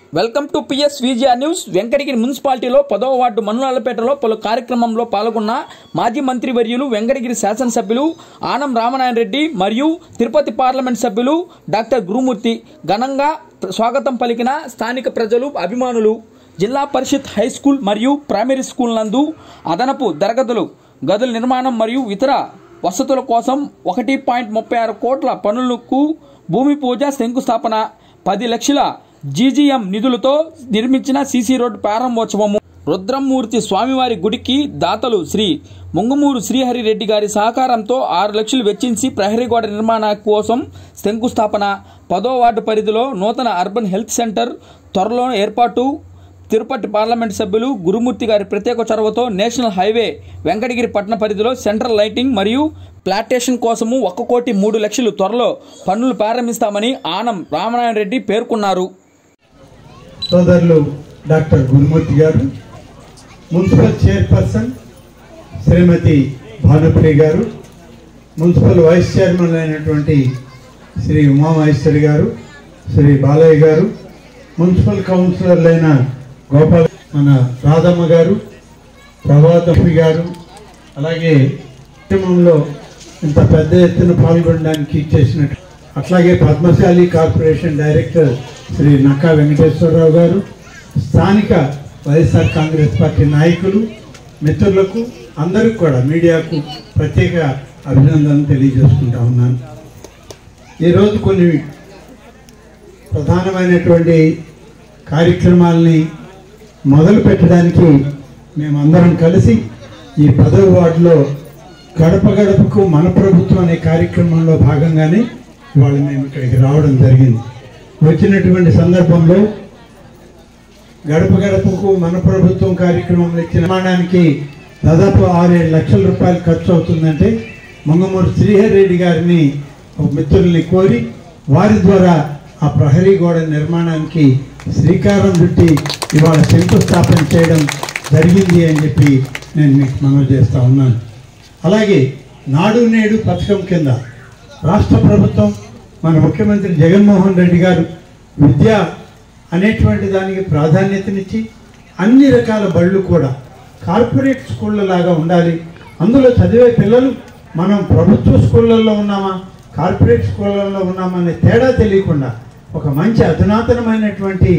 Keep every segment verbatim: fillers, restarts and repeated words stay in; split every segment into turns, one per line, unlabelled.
Welcome to PS VGR news. Venkatagiri మున్సిపాలిటీలో పదవ ward మనులాలపేటలో పలు కార్యక్రమంలో పాల్గొన్న మాజీ మంత్రి వర్యులు వెంకటగిరి శాసనసభ్యులు ఆనం రామనారాయణ రెడ్డి మరియు తిరుపతి పార్లమెంట్ సభ్యులు డాక్టర్ గురుమూర్తి ఘనంగా స్వాగతం పలికిన స్థానిక ప్రజలు, అభిమానులు జిల్లా పరిషత్ హై స్కూల్ మరియు ప్రైమరీ స్కూల్ నందు అదనపు తరగతులు గదుల నిర్మాణం మరియు ఇతర వసతుల కోసం ఒకటి పాయింట్ ముప్పై ఆరు కోట్ల పనులకు భూమి పూజ, శంకుస్థాపన, పది లక్షల జీజీఎం నిధులతో నిర్మించిన సీసీ రోడ్డు ప్రారంభోత్సవము. రుద్రమూర్తి స్వామివారి గుడికి దాతలు శ్రీ ముంగుమూరు శ్రీహరి రెడ్డి గారి సహకారంతో ఆరు లక్షలు వెచ్చించి ప్రహరీ గోడ నిర్మాణం కోసం శంకుస్థాపన. పదో వార్డు పరిధిలో నూతన అర్బన్ హెల్త్ సెంటర్ త్వరలో ఏర్పాటు. తిరుపతి పార్లమెంట్ సభ్యులు గురుమూర్తి గారి ప్రత్యేక చొరవతో నేషనల్ హైవే వెంకటగిరి పట్టణ పరిధిలో సెంట్రల్ లైటింగ్ మరియు ప్లాంటేషన్ కోసము ఒక కోటి మూడు లక్షలు త్వరలో పనులు ప్రారంభిస్తామని ఆనం రామనారాయణ రెడ్డి పేర్కొన్నారు.
సోదరులు డాక్టర్ గురుమూర్తి గారు, మున్సిపల్ చైర్పర్సన్ శ్రీమతి భానుప్రియ గారు, మున్సిపల్ వైస్ చైర్మన్ అయినటువంటి శ్రీ ఉమామహేశ్వరి గారు, శ్రీ బాలయ్య గారు, మున్సిపల్ కౌన్సిలర్లైన గోపాల్, మన రాధమ్మ గారు, ప్రభాతపి గారు, అలాగే కార్యక్రమంలో ఇంత పెద్ద ఎత్తున పాల్గొనడానికి చేసినట్టు, అట్లాగే పద్మశాలి కార్పొరేషన్ డైరెక్టర్ శ్రీ నక్కా వెంకటేశ్వరరావు గారు, స్థానిక వైఎస్ఆర్ కాంగ్రెస్ పార్టీ నాయకులు, మిత్రులకు అందరికీ కూడా మీడియాకు ప్రత్యేక అభినందనలు తెలియజేసుకుంటా ఉన్నాను. ఈరోజు కొన్ని ప్రధానమైనటువంటి కార్యక్రమాలని మొదలు పెట్టడానికి మేమందరం కలిసి ఈ పదవ వార్డులో గడప గడపకు మన ప్రభుత్వం అనే కార్యక్రమంలో భాగంగానే ఇవాళ మేము ఇక్కడికి రావడం జరిగింది. వచ్చినటువంటి సందర్భంలో గడప గడపకు మన ప్రభుత్వం కార్యక్రమంలో ఇచ్చిన నిర్మాణానికి దాదాపు ఆరేడు లక్షల రూపాయలు ఖర్చు అవుతుందంటే ముంగమూరు శ్రీహరి రెడ్డి గారిని మిత్రుల్ని కోరి వారి ద్వారా ఆ ప్రహరీ గోడ నిర్మాణానికి శ్రీకారం చుట్టి ఇవాళ శంకుస్థాపన చేయడం జరిగింది అని చెప్పి నేను మీకు మనవి చేస్తూ ఉన్నాను. అలాగే నాడు నేడు పథకం కింద రాష్ట్ర ప్రభుత్వం, మన ముఖ్యమంత్రి జగన్మోహన్ రెడ్డి గారు విద్య అనేటువంటి దానికి ప్రాధాన్యతనిచ్చి అన్ని రకాల బళ్ళు కూడా కార్పొరేట్ స్కూళ్ళ లాగా ఉండాలి. అందులో చదివే పిల్లలు మనం ప్రభుత్వ స్కూళ్ళల్లో ఉన్నామా, కార్పొరేట్ స్కూళ్ళల్లో ఉన్నామా అనే తేడా తెలియకుండా ఒక మంచి అధునాతనమైనటువంటి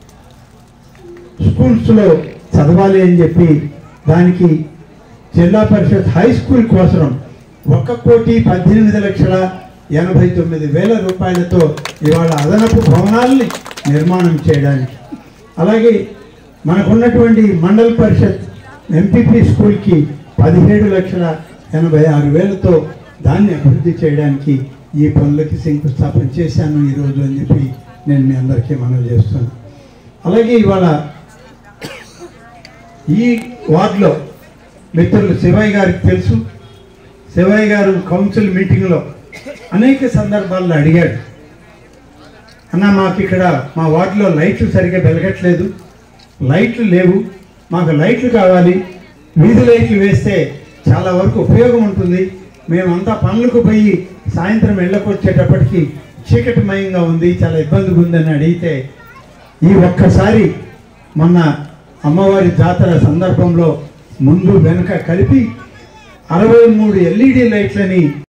స్కూల్స్లో చదవాలి అని చెప్పి దానికి జిల్లా పరిషత్ హై స్కూల్ కోసం ఒక కోటి పద్దెనిమిది లక్షల ఎనభై తొమ్మిది వేల రూపాయలతో ఇవాళ అదనపు భవనాలని నిర్మాణం చేయడానికి, అలాగే మనకున్నటువంటి మండల పరిషత్ ఎంపీపీ స్కూల్కి పదిహేడు లక్షల ఎనభై ఆరు వేలతో దాన్ని అభివృద్ధి చేయడానికి ఈ పనులకి శంకుస్థాపన చేశాను ఈరోజు అని చెప్పి నేను మీ అందరికీ మనవి చేస్తున్నాను. అలాగే ఇవాళ ఈ వార్డులో మిత్రులు శివయ్య గారికి తెలుసు, శివయ్య గారు కౌన్సిల్ మీటింగ్లో అనేక సందర్భాల్లో అడిగాడు, అన్న మాకు ఇక్కడ మా వార్డులో లైట్లు సరిగ్గా వెలగట్లేదు, లైట్లు లేవు, మాకు లైట్లు కావాలి, వీధి లైట్లు వేస్తే చాలా వరకు ఉపయోగం ఉంటుంది, మేమంతా పనులకు పోయి సాయంత్రం ఇళ్ళకొచ్చేటప్పటికి చీకటిమయంగా ఉంది, చాలా ఇబ్బందిగా ఉందని అడిగితే ఈ ఒక్కసారి మొన్న అమ్మవారి జాతర సందర్భంలో ముందు వెనుక కలిపి అరవై మూడు ఎల్ఈడి లైట్లని